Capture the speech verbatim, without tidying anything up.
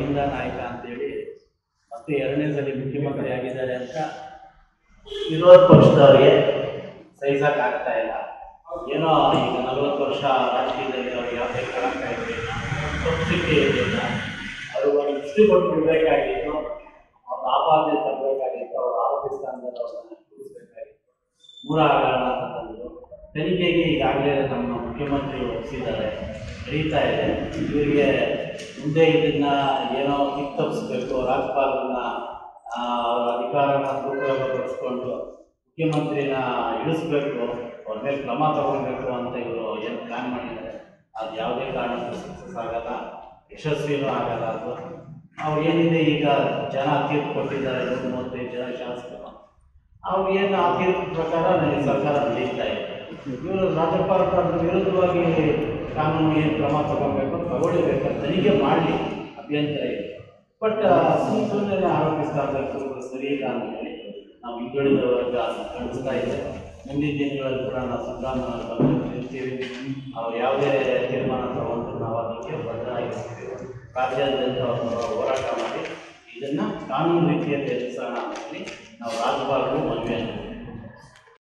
ಅಹಿಂದ ನಾಯಕ ಅಂತೇಳಿ ಮತ್ತೆ ಎರಡನೇ ಸಲ ಮುಖ್ಯಮಂತ್ರಿ ಆಗಿದ್ದಾರೆ ಅಂತ ವಿರೋಧ ಪಕ್ಷದವರಿಗೆ ಸಹಿಸಕ್ಕಾಗ್ತಾ ಇಲ್ಲ. ಏನೋ ಈಗ ನಲವತ್ತು ವರ್ಷ ರಾಜಕೀಯದಲ್ಲಿ ಅವ್ರಿಗೆ ಯಾವುದೇ ಕಳಂಕ ಇರಲಿಲ್ಲ, ಸಂಸ್ಕೃತಿ ಇರಲಿಲ್ಲ. ಅವರು ಒಂದು ದೃಷ್ಟಿ ಕೊಟ್ಟು ಬಿಡಬೇಕಾಗಿತ್ತು, ಅವ್ರ ಆಪಾದನೆ ತರಬೇಕಾಗಿತ್ತು, ಅವ್ರ ಆರೋಗ್ಯ ಸ್ಥಾನದಲ್ಲಿ ಅವ್ರನ್ನ ಕೂರಿಸಬೇಕಾಗಿತ್ತು. ಮೂರ ಹಗರಣ ಅಂತ ತಂದು ತನಿಖೆಗೆ ಈಗಾಗಲೇ ನಮ್ಮ ಮುಖ್ಯಮಂತ್ರಿಗಳು ಒಪ್ಪಿಸಿದ್ದಾರೆ, ನಡೀತಾ ಇದೆ. ಇವರಿಗೆ ಮುಂದೆ ಇದನ್ನ ಏನೋ ಕಿತ್ತಪ್ಪಿಸ್ಬೇಕು, ರಾಜ್ಯಪಾಲರನ್ನ ಅವರ ಅಧಿಕಾರನ ದುರುಪಯೋಗಪಡಿಸ್ಕೊಂಡು ಮುಖ್ಯಮಂತ್ರಿನ ಇಳಿಸ್ಬೇಕು, ಅವ್ರ ಮೇಲೆ ಕ್ರಮ ತಗೊಳ್ಬೇಕು ಅಂತ ಇವರು ಏನು ಪ್ಲ್ಯಾನ್ ಮಾಡಿದ್ದಾರೆ. ಅದು ಯಾವುದೇ ಕಾರಣಕ್ಕೂ ಸಕ್ಸಸ್ ಆಗಲ್ಲ, ಯಶಸ್ವಿನೂ ಆಗಲ್ಲ. ಅದು ಅವ್ರು ಏನಿದೆ ಈಗ ಜನ ತೀರ್ಪು ಕೊಟ್ಟಿದ್ದಾರೆ, ನೂರ ಮೂವತ್ತೈದು ಜನ ಶಾಸಕರು, ಅವ್ರು ಏನು ಆ ತೀರ್ಪು ಪ್ರಕಾರ ನನಗೆ ಸರ್ಕಾರ ನಡೀತಾ ಇದೆ. ಇವರು ರಾಜ್ಯಪಾಲರ ವಿರುದ್ಧವಾಗಿ ಕಾನೂನು ಏನು ಕ್ರಮ ತಗೊಳ್ಬೇಕು ತಗೊಳ್ಳಿಬೇಕು, ತನಿಖೆ ಮಾಡಲಿ, ಅಭ್ಯಂತರ ಇದೆ. ಬಟ್ ಸುಮ್ಮನೆ ಆರೋಗ್ಯ ಸ್ಥಾನದಲ್ಲಿ ಸರಿ ಇಲ್ಲ ಅಂತ ಹೇಳಿ ನಾವು ಹಿಂದುಳಿದ ವರ್ಗ ಖಂಡಿಸ್ತಾ ಇದೆ. ಮುಂದಿನ ದಿನಗಳಲ್ಲಿ ಕೂಡ ನಾವು ಸಿದ್ದರಾಮಯ್ಯ ಬಂದು ನಿಲ್ತೀವಿ. ಅವ್ರು ಯಾವುದೇ ತೀರ್ಮಾನ ತಗೊಂಡು ನಾವು ಅದಕ್ಕೆ ಬದ್ಧರಾಗಿರ್ತೀವಿ. ರಾಜ್ಯಾದ್ಯಂತ ಅವರು ಹೋರಾಟ ಮಾಡಿ ಇದನ್ನು ಕಾನೂನು ರೀತಿಯಲ್ಲಿ ಎದುರಿಸೋಣ ಅಂತ ಹೇಳಿ ನಾವು ರಾಜ್ಯಪಾಲರು ಮನವಿಯನ್ನು